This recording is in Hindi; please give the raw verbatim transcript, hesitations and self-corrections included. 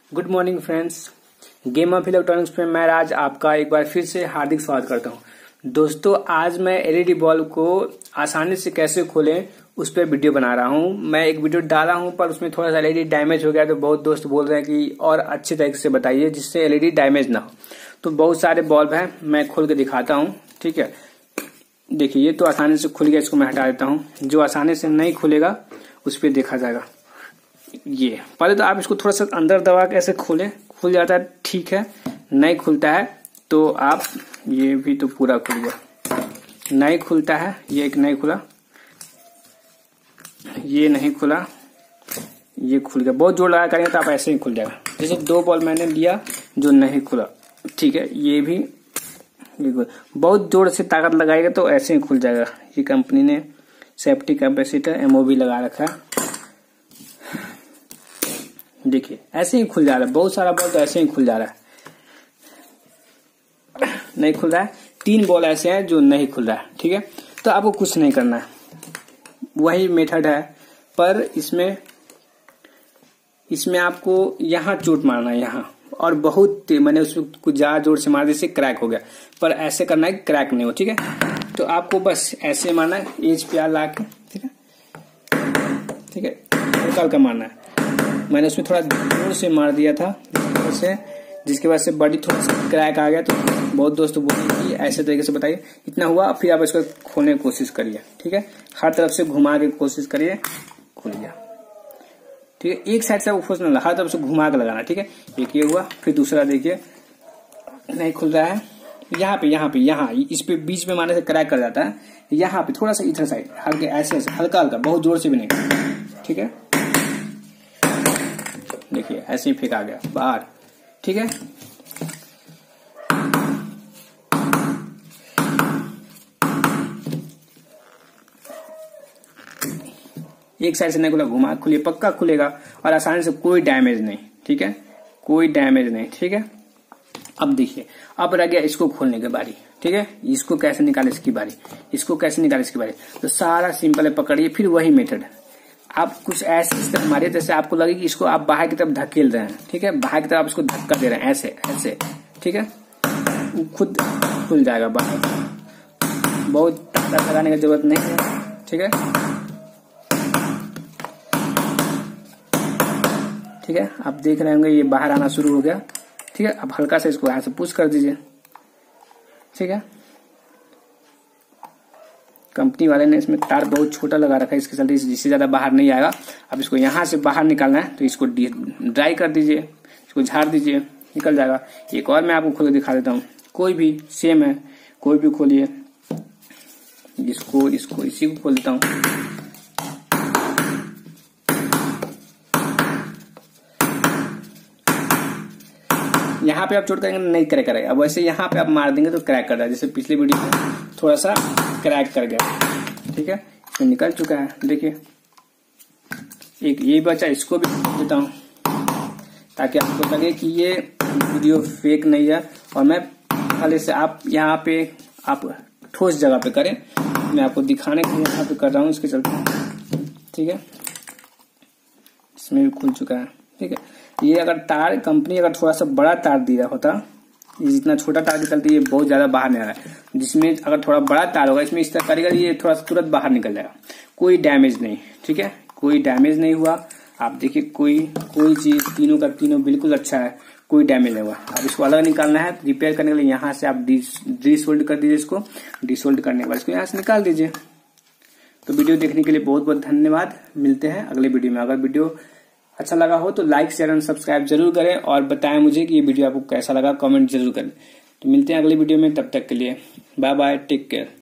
Good morning friends, game of electronics में मैं राज आपका एक बार फिर से हार्दिक स्वागत करता हूं। दोस्तों, आज मैं एलईडी बल्ब को आसानी से कैसे खोलें उस पर वीडियो बना रहा हूं। मैं एक वीडियो डाला हूं पर उसमें थोड़ा सा एलईडी डैमेज हो गया, तो बहुत दोस्त बोल रहे हैं कि और अच्छे तरीके से बताइए जिससे एलईडी डैमेज ना हो। तो बहुत सारे बल्ब हैं, मैं खोल के दिखाता हूँ। ठीक है, देखिए ये तो आसानी से खुल गया, इसको मैं हटा देता हूँ। जो आसानी से नहीं खुलेगा उस पर देखा जाएगा। ये पहले तो आप इसको थोड़ा सा अंदर दबा के ऐसे खोलें, खुल जाता है, ठीक है। नहीं खुलता है तो आप, ये भी तो पूरा खुल गया, नहीं खुलता है, ये एक नहीं खुला, ये नहीं खुला, ये खुल गया। बहुत जोर लगा करेंगे तो आप ऐसे ही खुल जाएगा। जैसे दो बॉल मैंने लिया जो नहीं खुला, ठीक है। ये भी ये बहुत जोर से ताकत लगाएगा तो ऐसे ही खुल जाएगा। ये कंपनी ने सेफ्टी कैपेसिटर एमओवी लगा रखा है, देखिए ऐसे ही खुल जा रहा है। बहुत सारा बॉल तो ऐसे ही खुल जा रहा है, नहीं खुल रहा है। तीन बॉल ऐसे हैं जो नहीं खुल रहा है, ठीक है। तो आपको कुछ नहीं करना है, वही मेथड है, पर इसमें इसमें आपको यहाँ चोट मारना है, यहाँ, और बहुत मैंने उसमें कुछ ज्यादा जोर से मार जैसे क्रैक हो गया, पर ऐसे करना है कि क्रैक नहीं हो, ठीक है। तो आपको बस ऐसे मारना है, एज पे ला के, ठीक है, ठीक है, हल्का हल्का मारना है। मैंने उसमें थोड़ा जोर से मार दिया था से, जिसके वजह से बॉडी थोड़ा सा क्रैक आ गया। तो बहुत दोस्त बोले कि ऐसे तरीके से बताइए, इतना हुआ, फिर आप इसको खोलने की कोशिश करिए, ठीक है। हर तरफ से घुमा के कोशिश करिए, खुल गया, ठीक है। एक साइड से आपको खोलना, हर तरफ से घुमा के लगाना, ठीक है। एक ये हुआ, फिर दूसरा देखिए नहीं खुल रहा है। यहाँ पे यहाँ पे यहाँ इस पे बीच में मारने से क्रैक कर जाता है। यहाँ पे थोड़ा सा इधर साइड हल्के ऐसे ऐसे हल्का हल्का, बहुत जोर से भी नहीं, ठीक है। देखिए ऐसे ही फेंका गया बाहर, ठीक है। एक साइड से नहीं खुला, घुमा खुलिए, पक्का खुलेगा और आसानी से, कोई डैमेज नहीं, ठीक है, कोई डैमेज नहीं, ठीक है। अब देखिए, अब रह गया इसको खोलने की बारी, ठीक है। इसको कैसे निकाले इसकी बारी, इसको कैसे निकाले इसकी बारी। तो सारा सिंपल है, पकड़िए, फिर वही मेथड है। आप कुछ ऐसे इस तरह मारिए जैसे आपको लगे कि इसको आप बाहर की तरफ धकेल रहे हैं, ठीक है। बाहर की तरफ आप इसको धक्का दे रहे हैं, ऐसे ऐसे, ठीक है। वो खुद खुल जाएगा बाहर, बहुत ताकत लगाने की जरूरत नहीं है, ठीक है, ठीक है। आप देख रहे होंगे ये बाहर आना शुरू हो गया, ठीक है। अब हल्का से इसको यहाँ से पुश कर दीजिए, ठीक है। कंपनी वाले ने इसमें तार बहुत छोटा लगा रखा है, इसके चलते जिससे ज्यादा बाहर नहीं आएगा। अब इसको यहाँ से बाहर निकालना है तो इसको ड्राई कर दीजिए, इसको झाड़ दीजिए, निकल जाएगा। एक और मैं आपको खोल के दिखा देता हूँ, कोई भी सेम है, कोई भी खोलिए, इसको इसको इसी को खोल देता हूँ। यहाँ पे आप चोट करेंगे नहीं क्रैक करेगा। अब वैसे यहाँ पे आप मार देंगे तो क्रैक कर रहा है, जैसे पिछले वीडियो में थोड़ा सा क्रैक कर गया, ठीक है। इसमें निकल चुका है, देखिए। एक ये बचा, इसको भी देता हूँ ताकि आपको लगे कि ये वीडियो फेक नहीं है। और मैं पहले से, आप यहाँ पे आप ठोस जगह पे करें, मैं आपको दिखाने के लिए यहाँ पे कर रहा हूँ, इसके चलते, ठीक है। इसमें भी खुल चुका है, ठीक है। ये अगर तार कंपनी अगर थोड़ा सा बड़ा तार दिया होता, ये जितना छोटा तार निकलता है ये बहुत ज्यादा बाहर नहीं आ रहा है। जिसमें अगर थोड़ा बड़ा तार होगा, इसमें इस तरह करेगा, ये थोड़ा सा तुरंत बाहर निकल जाएगा, कोई डैमेज नहीं, ठीक है, कोई डैमेज नहीं हुआ। आप देखिए, कोई कोई चीज, तीनों का तीनों बिल्कुल अच्छा है, कोई डैमेज नहीं हुआ। अब इसको अलग निकालना है, रिपेयर करने के लिए यहाँ से आप डिसोल्ड कर दीजिए इसको, डिसोल्ड करने के बाद इसको यहाँ से निकाल दीजिए। तो वीडियो देखने के लिए बहुत बहुत धन्यवाद। मिलते हैं अगले वीडियो में। अगर वीडियो अच्छा लगा हो तो लाइक शेयर एंड सब्सक्राइब जरूर करें और बताएं मुझे कि ये वीडियो आपको कैसा लगा, कमेंट जरूर करें। तो मिलते हैं अगली वीडियो में, तब तक के लिए बाय बाय, टेक केयर।